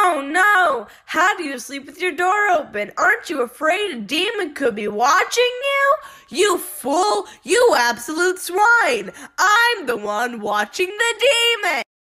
Oh no! How do you sleep with your door open? Aren't you afraid a demon could be watching you? You fool! You absolute swine! I'm the one watching the demon!